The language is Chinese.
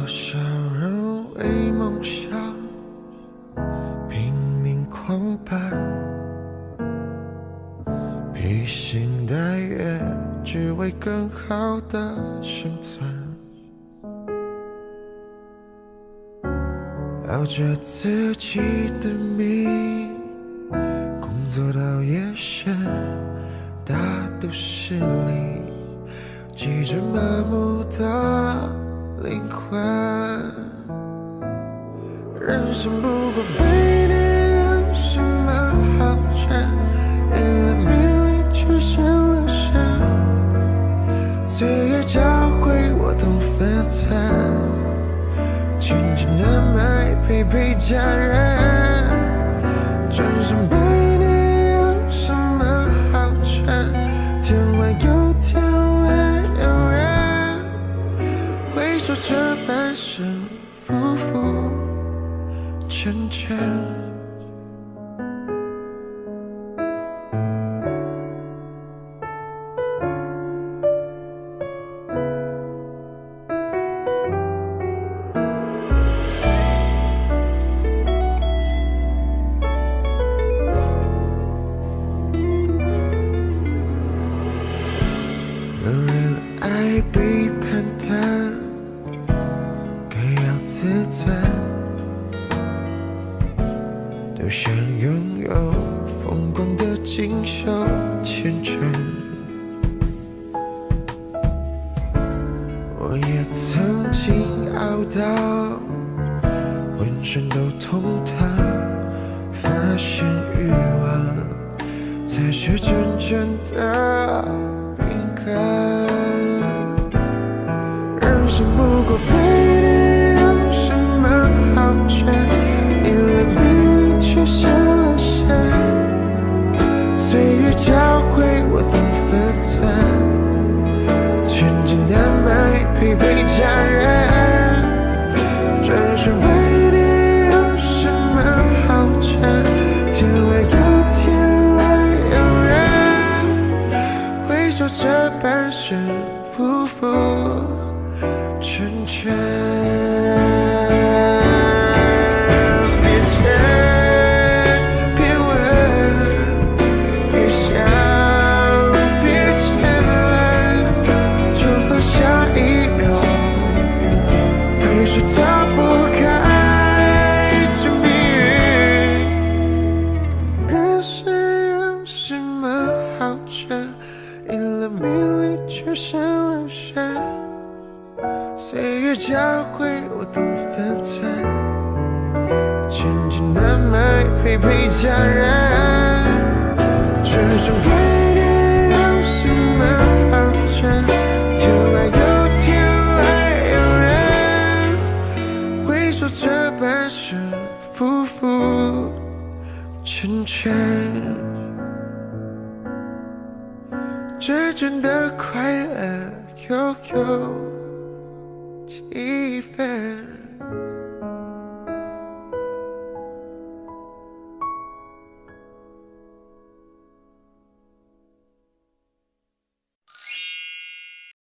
少人为梦想拼命狂奔，披星戴月，只为更好的生存，熬着自己的命，工作到夜深，大都市里挤着麻木的灵魂。人生不过被你有什么好争，为了名利却伤了身，岁月教会我懂分寸，千金难买陪陪家人。转身被你有什么好争，天外有天外有人，回首这半生浮浮沉沉。有人爱被攀谈，更要自尊，都想拥有风光的锦绣前程。我也曾经熬到浑身都通透，发现欲望才是真正的人生不过被你有什么好争，为了名利却伤了身，岁月教会我懂分寸，千金难买陪陪家人。转身为你有什么好争，天外有天外有人，回首这半生浮浮沉沉。别争别问别想别牵绊，就算下一秒还是逃不开这命运。人生有什么好争，为了名利却伤了身，岁月教会我懂分寸，千金难买陪陪家人。转身陪你有什么好争，天外有天外有人，回首这半生浮浮沉沉。真正的快乐悠悠几分。